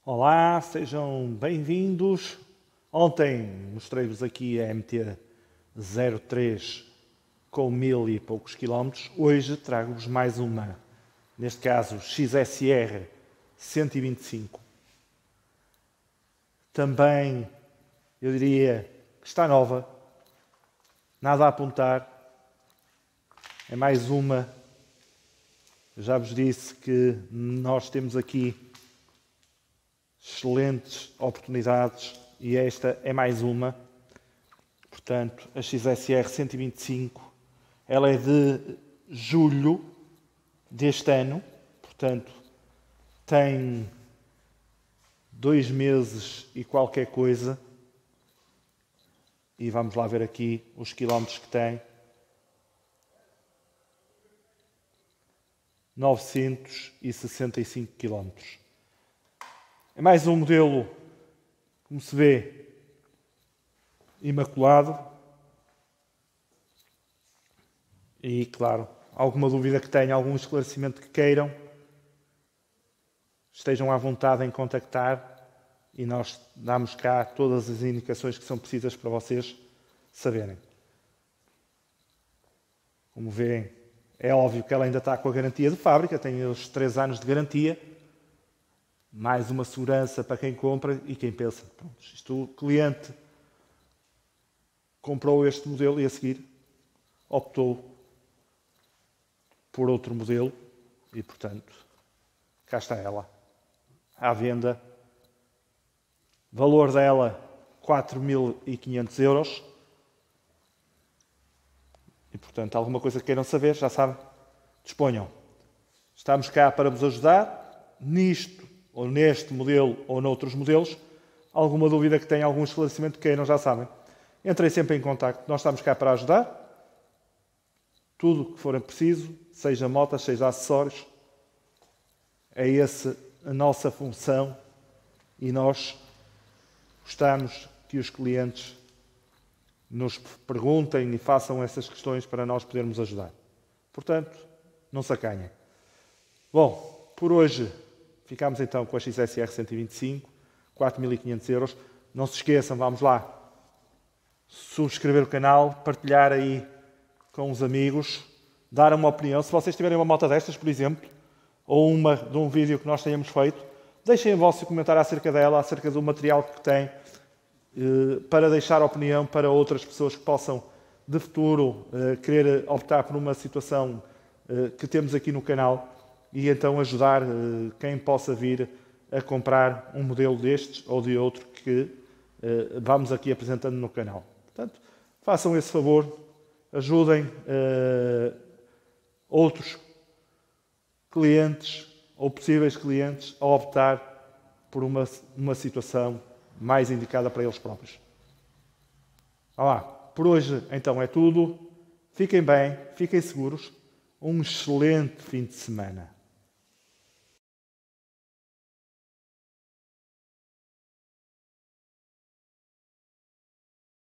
Olá, sejam bem-vindos. Ontem mostrei-vos aqui a MT-03 com 1000 e poucos quilómetros. Hoje trago-vos mais uma, neste caso XSR 125. Também, eu diria que está nova, nada a apontar. É mais uma. Eu já vos disse que nós temos aqui excelentes oportunidades e esta é mais uma. Portanto, a XSR 125, ela é de julho deste ano, portanto, tem 2 meses e qualquer coisa. E vamos lá ver aqui os quilómetros que tem. 965 quilómetros. É mais um modelo, como se vê, imaculado. E, claro, alguma dúvida que tenham, algum esclarecimento que queiram, estejam à vontade em contactar e nós damos cá todas as indicações que são precisas para vocês saberem. Como veem, é óbvio que ela ainda está com a garantia de fábrica, tem os 3 anos de garantia. Mais uma segurança para quem compra e quem pensa, pronto, o cliente comprou este modelo e a seguir optou por outro modelo e, portanto, cá está ela, à venda. Valor dela, 4.500 euros. E, portanto, alguma coisa que queiram saber, já sabem, disponham. Estamos cá para vos ajudar nisto, ou neste modelo, ou noutros modelos. Alguma dúvida que tenham, algum esclarecimento que queiram, já sabem. Entrem sempre em contacto. Nós estamos cá para ajudar. Tudo o que for preciso, seja motas, seja acessórios. É essa a nossa função e nós gostamos que os clientes nos perguntem e façam essas questões para nós podermos ajudar. Portanto, não se acanhem. Bom, por hoje ficamos então com a XSR 125, 4.500 euros. Não se esqueçam, vamos lá, subscrever o canal, partilhar aí com os amigos, dar uma opinião. Se vocês tiverem uma moto destas, por exemplo, ou de um vídeo que nós tenhamos feito, deixem o vosso comentário acerca dela, acerca do material que tem, para deixar opinião para outras pessoas que possam, de futuro, querer optar por uma situação que temos aqui no canal e então ajudar quem possa vir a comprar um modelo destes ou de outro que vamos aqui apresentando no canal. Portanto, façam esse favor, ajudem outros clientes ou possíveis clientes a optar por uma situação mais indicada para eles próprios. Olá, por hoje então é tudo. Fiquem bem, fiquem seguros. Um excelente fim de semana.